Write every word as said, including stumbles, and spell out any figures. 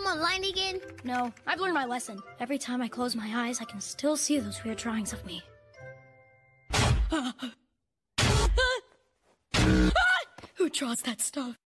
online again? No, I've learned my lesson. Every time I close my eyes, I can still see those weird drawings of me. Who draws that stuff?